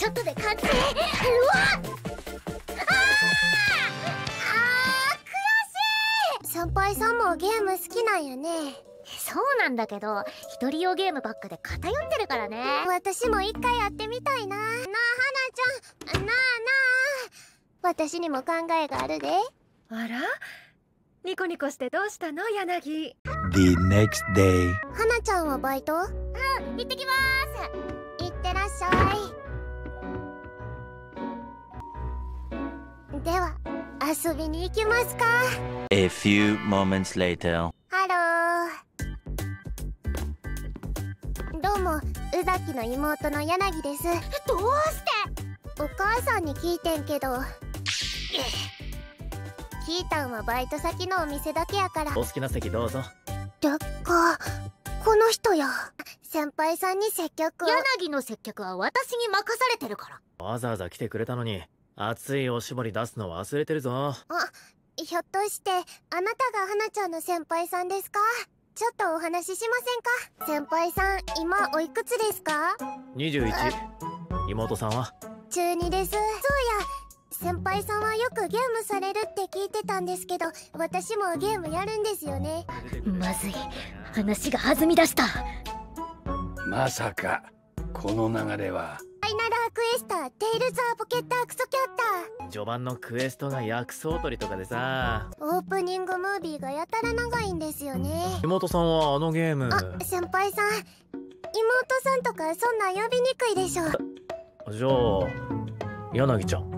ちょっとで完成。うわっ、悔しい。先輩さんもゲーム好きなんやね。そうなんだけど、一人用ゲームばっかで偏ってるからね。私も一回やってみたいな。なあ、花ちゃん。なあなあ、私にも考えがあるで。 あら、ニコニコしてどうしたの、柳。 The next day。 花ちゃんはバイト？うん、行ってきまーす。いってらっしゃい。では遊びに行きますか。 A few moments later。 ハロー。どうも、宇崎の妹の柳です。どうして？お母さんに聞いてんけど、キータンはバイト先のお店だけやから。 お好きな席どうぞ。 でっか、この人や。先輩さんに接客を。 柳の接客は私に任されてるから。 わざわざ来てくれたのに熱いおしぼり出すの忘れてるぞ。 ひょっとしてあなたが花ちゃんの先輩さんですか？ちょっとお話ししませんか？先輩さん、今おいくつですか ？21。妹さんは？ 中2です。そうや、先輩さんはよくゲームされるって聞いてたんですけど、私もゲームやるんですよね。 まずい、話が弾み出した。 まさかこの流れは。 ファイナルアクエスターテイルズ・アポケット・アクソキャッター。 序盤のクエストが薬草取りとかでさ。 オープニングムービーがやたら長いんですよね。 妹さんはあのゲーム。 先輩さん、妹さんとかそんなん呼びにくいでしょ。 じゃあ柳ちゃん。